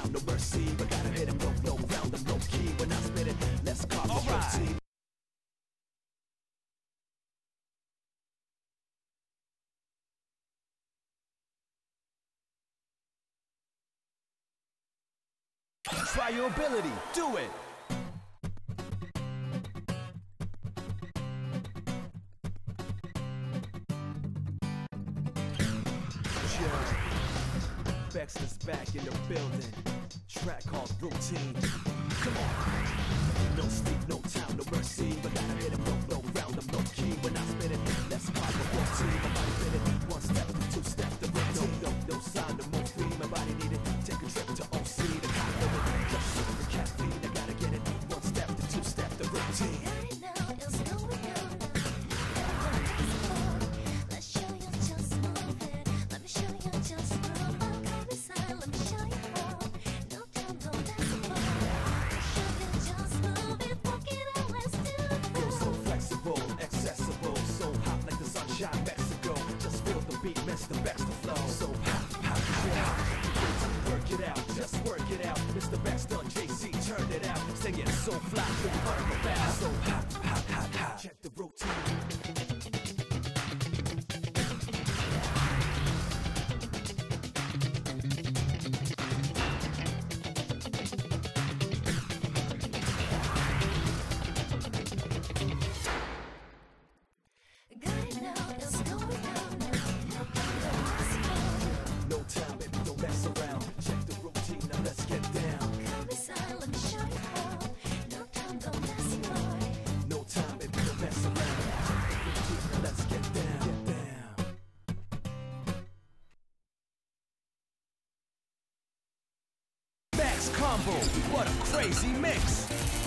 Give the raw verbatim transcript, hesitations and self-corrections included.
time, no mercy. But gotta hit him low, low, round him low key. When I spit it, let's call the routine. Try your ability, do it! Bex is back in the building. Track called Routine. Come on! No sleep, no time, no mercy. But gotta hit him low, low, round him low key. When I spit it, let's call the routine. My body fit it, one step, two step, the routine. No, no, no sign, no more free. My body need it, take a trip to O C. The cop of it, just sugar the caffeine. I gotta get it, one step, the two step, the routine. Right now it's going on. Let's show you just move it. Let me show you just move it. Let me show you how. No time, no decimal. Let's show you just move it. Walk it out, let's do it. Feel so flexible, accessible, so hot like the sunshine, Mexico. Just feel the beat, Mister Bex the flow. So hot, hot, hot. Work it out, just work it out. Mister Bex done, J C turned it out. Singing so fly, you'll burn the bass. So hot, hot, hot, hot. Check the routine. Combo, what a crazy mix!